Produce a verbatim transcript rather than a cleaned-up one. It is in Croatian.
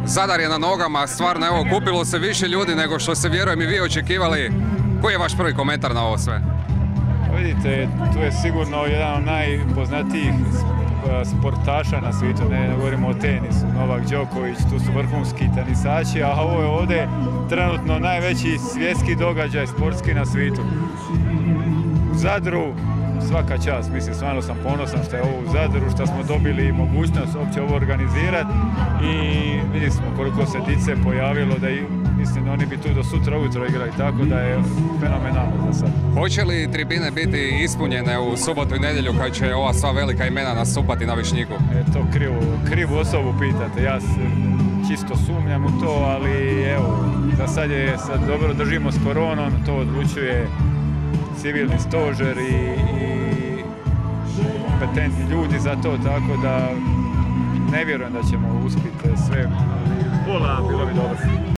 Zadar je na nogama, stvarno evo, kupilo se više ljudi nego što se, vjerujem, i vi očekivali. Koji je vaš prvi komentar na ovo sve? Vidite, tu je sigurno jedan od najpoznatijih sportaša na svijetu, ne govorimo o tenisu, Novak Đoković, tu su vrhunski tenisači, a ovo je ovdje trenutno najveći svjetski događaj sportski na svijetu. U Zadru svaka čast, mislim, stvarno sam ponosan što je ovo u Zadru, što smo dobili mogućnost uopće ovo organizirati i vidjeli smo koliko se dice pojavilo, da i, mislim, oni bi tu do sutra ujutro igrali, tako da je fenomenalno za sad. Hoće li tribine biti ispunjene u subotu i nedjelju kad će ova sva velika imena nastupati na Višnjiku? E, to krivu, krivu osobu pitate, ja se čisto sumnjam u to, ali evo, za sad je, sad dobro držimo s koronom, to odlučuje civilni stožer i, i kompetentni ljudi za to, tako da ne vjerujem da ćemo uspjeti sve. Pola bilo bi dobro.